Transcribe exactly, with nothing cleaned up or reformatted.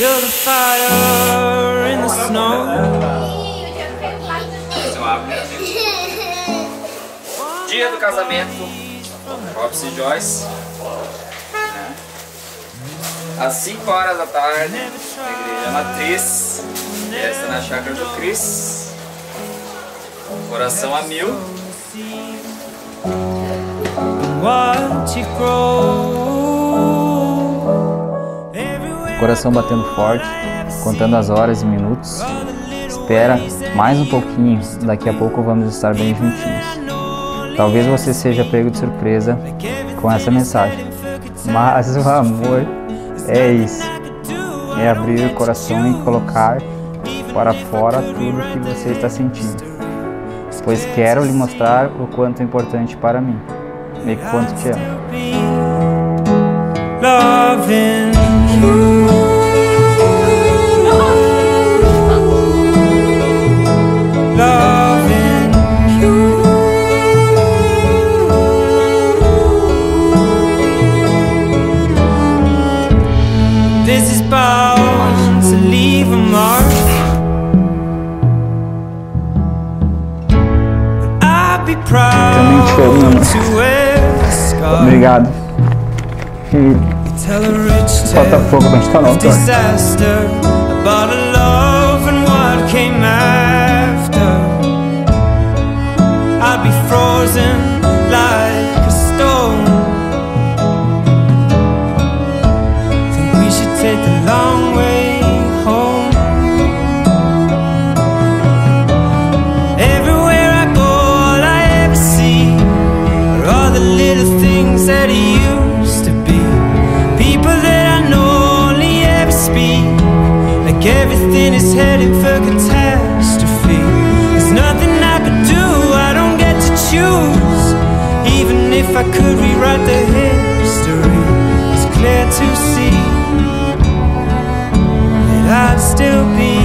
Build a fire in the snow. Dia do casamento, Robson e Joyce. Às cinco horas da tarde, na igreja matriz. Festa na chácara do Cris. Coração a mil. Coração batendo forte, contando as horas e minutos. Espera mais um pouquinho, daqui a pouco vamos estar bem juntinhos. Talvez você seja pego de surpresa com essa mensagem, mas o amor é isso, é abrir o coração e colocar para fora tudo que você está sentindo, pois quero lhe mostrar o quanto é importante para mim e quanto te amo. Loving you. Loving you. This is bound to leave a mark. But I'd be proud to wear the scar. Obrigado. Falta pouco pra gente estar no disaster about a love and what came after. I'd be frozen like a stone. Think we should take the long way home. Everywhere I go, all I ever see are all the little things that he used to be. Like everything is heading for catastrophe. There's nothing I could do, I don't get to choose. Even if I could rewrite the history, it's clear to see that I'd still be